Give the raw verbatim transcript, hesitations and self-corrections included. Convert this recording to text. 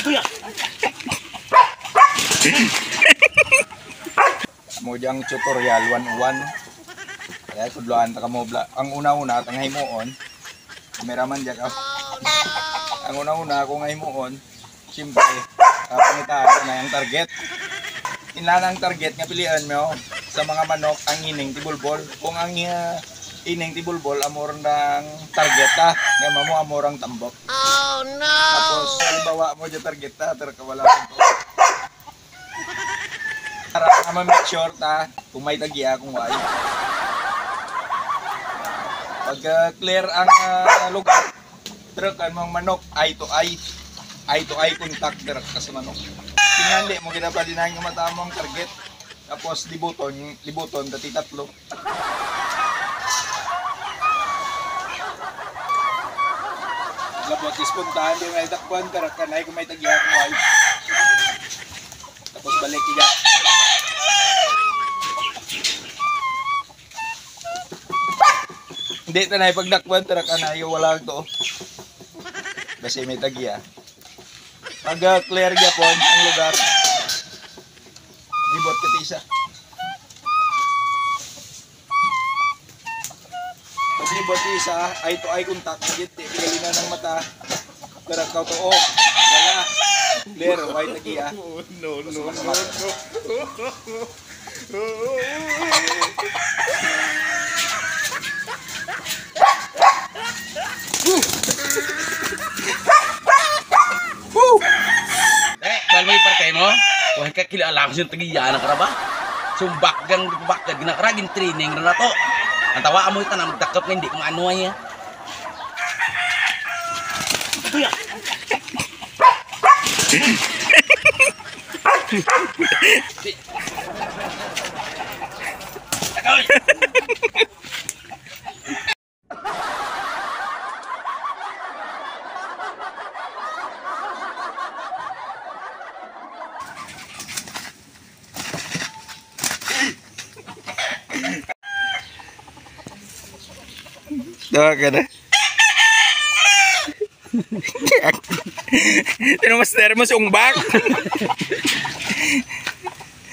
Mo diyang tutorial one oh one. Kaya tudloan ta kamo bla. Ang una-una tang himuon. Cameraman diya ka. Ang una-una ko nga himuon, siyempre, uh, pangitaan na yung target. Inlan ang target nga pilian mo sa mga manok ang ining tibulbol. Kung ang uh, ining tibulbol amor ng target ta, nga mamo amorang tambok. Oh no. Tapos halimbawa mo diya target ta, pero wala ko. Para ma-make sure ta kung may tagya kung wala. Pag uh, clear ang uh, lugar, truk ang mga manok eye to eye, eye to eye contact truk ka sa manok. Tingali mo kita pa din ang matamang target. Tapos libuton, libuton dati tatlo. Labot ispuntahan din may takbuhan truk kanay kung may tagya kung wala. Tapos balik iya. Hindi tanay pagdakwan tara kanayo wala to. Kasi may tagya. Pag uh, clear gyapon ang lugar. Libot ka isa. Pag libot isa, eye to eye contact, git tigalina ng mata. Pero ka to oh, wala. Clear, white tagya. Oh, no, no, no, no. Eh, kalau may partai mo, wah ka kilala ko yung tagiyan ka ba? Sumbak gang bakag ginakaragin training na nato. Ang tawa mo ita na magdakop na hindi kung ano ay. Dawa ka na. Tino master mo sa umbak.